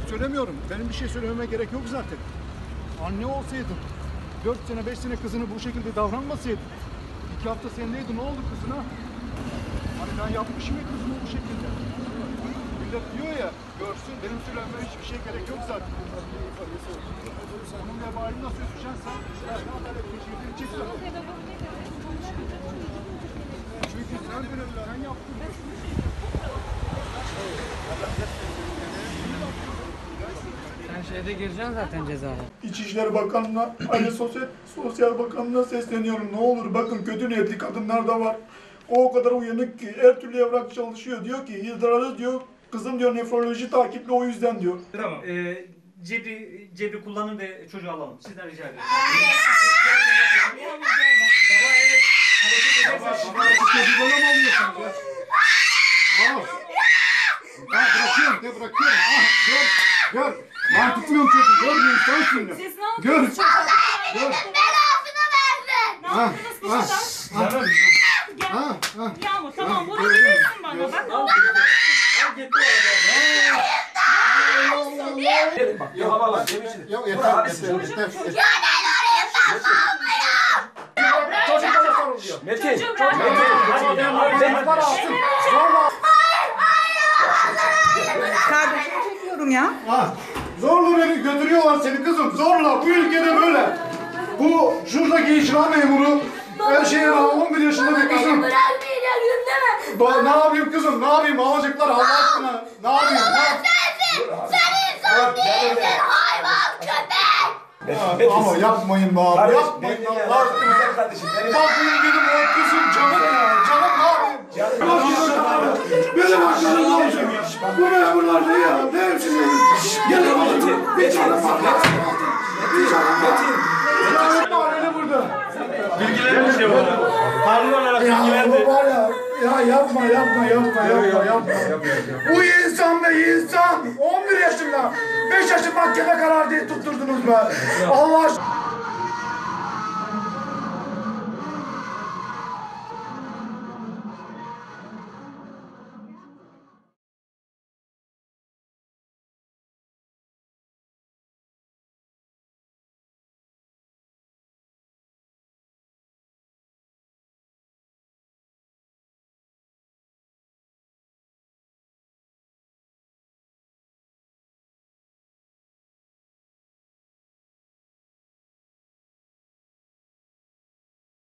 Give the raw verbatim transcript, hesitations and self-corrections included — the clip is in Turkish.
söylemiyorum. Benim bir şey söylememe gerek yok zaten. Anne olsaydın, dört sene, beş sene kızını bu şekilde davranmasaydın, iki hafta sendeydi, ne oldu kızına? Hani ben yapmışım ya kızımı bu şekilde. Millet diyor ya, görsün, benim söylememe hiçbir şey gerek yok zaten. Onun vebalini nasıl üzeceksin sen? Ne adalet geçirdiğini çeksin. Çünkü sen, sen yaptın. Sen şeyde gireceksin zaten cezaya. İçişleri Bakanı'na, Aile Sosyal, Sosyal Bakanı'na sesleniyorum. Ne olur bakın kötü niyetli kadınlar da var. O o kadar uyanık ki her türlü evrak çalışıyor. Diyor ki idrarı diyor, kızım diyor nefroloji takipli o yüzden diyor. Tamam. Ee, cebri, cebri kullanın ve çocuğu alalım. Sizden rica ediyorum. Baba eğer hareket ederse... Çocuğu bana mı alıyorsun ya? Al. Ha bırakıyorum, de bırakıyorum. Ah gör, gör. Ben tutmuyorum çocuğu, görmüyorum sen şimdi. Siz ne yapıyorsunuz? Gör. Gör. Belasını versin. Ne yaptınız bu çocuğa? Canım. Ha, ha. Yağmur tamam vurabilirsin bana. Bak ne oldu? Ya havalar, yemişsin. Yok yeter, yeter, yeter. Ya ben oraya saklanmıyor. Çocuk bana soruluyor. Metin. Çocuğu bırak. Metin. Para alsın. Zorla. Kardeşim çekiyorum ya. Ha, zorla beni götürüyorlar seni kızım, zorla. Bu ülkede böyle. Bu şuradaki icra memuru, her şeye rağmen on bir yaşında bir kızım. Bırakmayacaksın değil mi? Ba ne yapayım kızım, ne yapayım? Alacaklar Allah aşkına. Ne yapayım? Ne yapayım? Sen insan değilsin hayvan köpek. Ama yapmayın be abi, yapmayın Allah aşkına. Kardeşim, benim... Bak bu benim o kızım canım ya, canım ne yapayım? Benim aşkına ne olacak? Bu memurlar ne ya? Ne hepsini? Gel bakayım. Bir tane bak. Bir tane bak. Ya mahalleli burada. Bilgilenmiş ya bana. Harun olarak bilgilendi. Ya var ya, ya yapma yapma yapma yapma yapma. Bu insan be insan. on bir yaşında. beş yaşında mahkeme kararı diye tutturdunuz be. Allah aşkına.